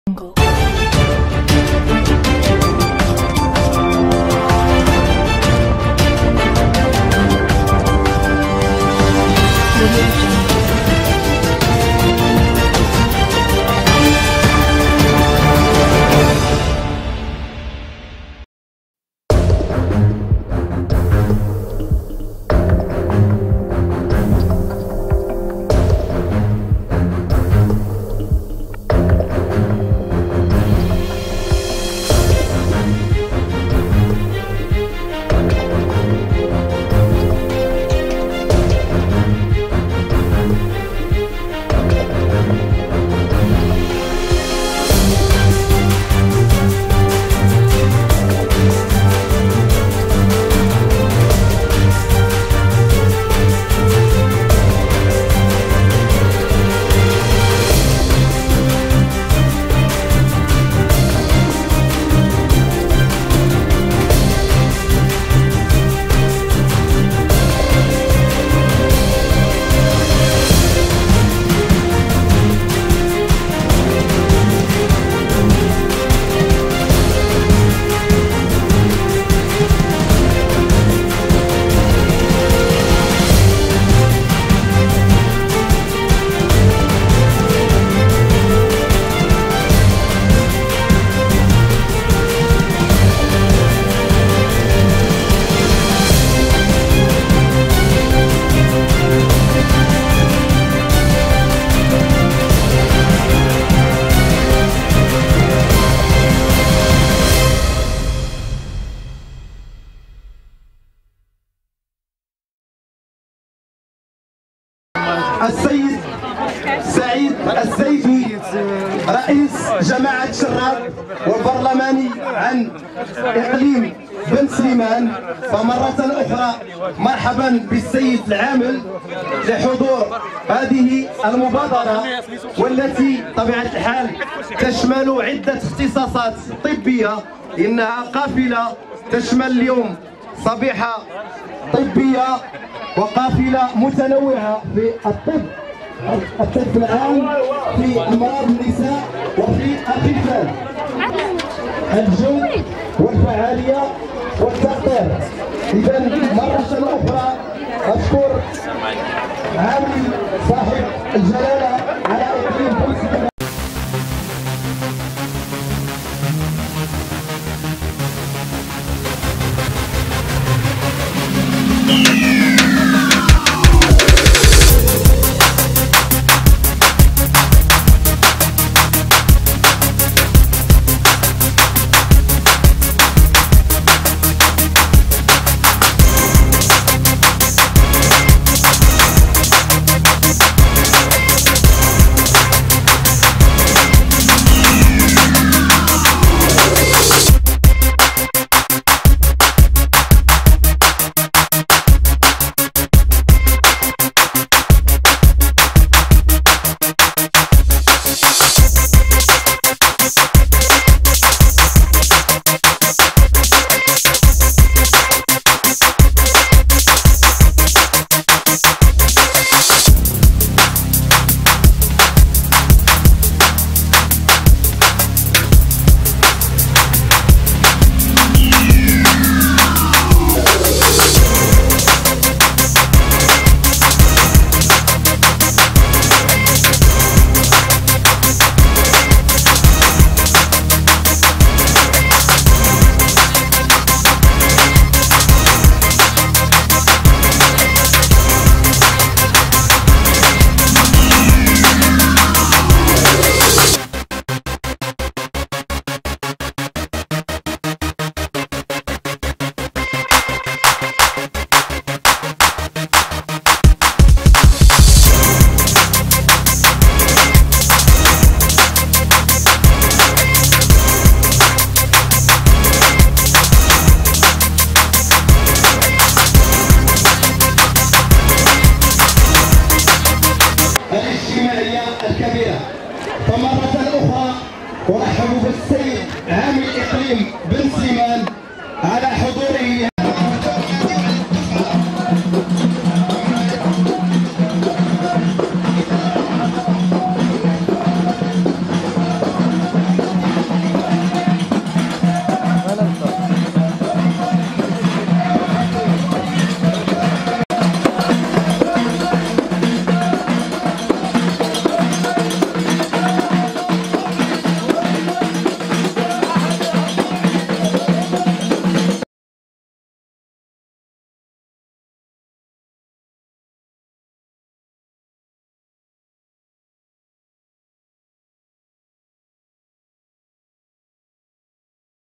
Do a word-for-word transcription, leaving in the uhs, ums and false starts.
السيد سعيد الزيدي رئيس جماعة شراط والبرلماني عن إقليم بنسليمان. فمرة أخرى مرحبا بالسيد العامل لحضور هذه المبادرة، والتي طبيعة الحال تشمل عدة اختصاصات طبية. إنها قافلة تشمل اليوم صبيحة طبية وقافلة متنوعة في الطب الطب العام، في أمراض النساء، وفي الخفاف، الجو والفعالية والتخطيط. إذا مرة أخرى أشكر عامل صاحب الجلالة على إقليم بنسليمان. فمرة أخرى أرحب بالسيد عامل إقليم بنسليمان على حضوره.